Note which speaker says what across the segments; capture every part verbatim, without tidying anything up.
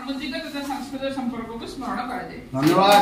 Speaker 1: सामुद्रिक तथा सांस्कृतिक संपर्क को स्मरण करा जाए।
Speaker 2: धन्यवाद।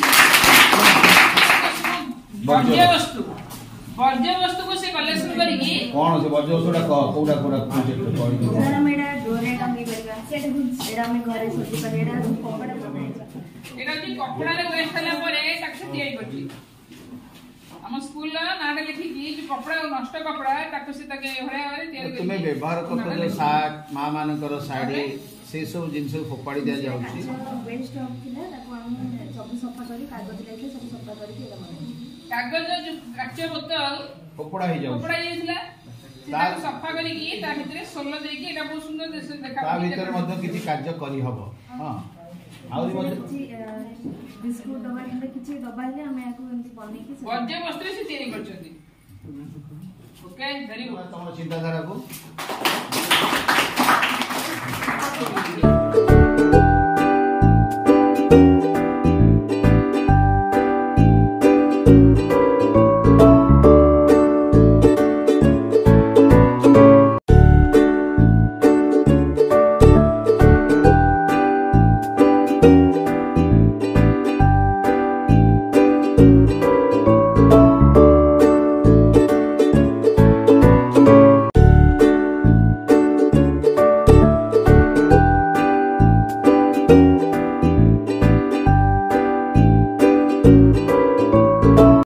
Speaker 1: वर्ज्य वस्तु वर्ज्य वस्तु को से कलेक्शन करिकी
Speaker 2: कोन से वर्ज्य वस्तुडा क कोडा कोडा प्रोजेक्ट करि
Speaker 3: सर मेडा डोरे टांगी परबा सेट एडा में घरे सजी पर एडा कपड़ा बनाई
Speaker 1: एडा जी कपड़ा रे वेस्ट हला परे टाक्स दियाई करची हम स्कूल नाडे लिखी की जो कपड़ा नष्ट कपड़ा टाक्स से तके होरे होरे तयारी
Speaker 2: तुमे व्यवहार करतो जो सार्ट मा मानकर साड़ी से सब जिंस फोपाड़ी दिया जाउची
Speaker 3: वेस्ट ऑफ थिला ताको हम सब सफा करी कागज लेके सब सफा करी के एडा
Speaker 1: कागज जो काचे बोतल
Speaker 2: फोपड़ा ही जाउ
Speaker 1: फोपड़ा हिला ता सफा करी की ता भितरे सोलो देई की एडा बहुत सुंदर देश देखा
Speaker 2: ता भीतर मध्ये किछि कार्य करी हबो हां आउरी मध्ये
Speaker 3: बिस्कुट डबा किंबा किछि डबा ले हम याको एमति बनै की
Speaker 1: वर्ज्य वस्तु से तयारी करछथि। Okay very good.
Speaker 2: तमर चिंता धारा को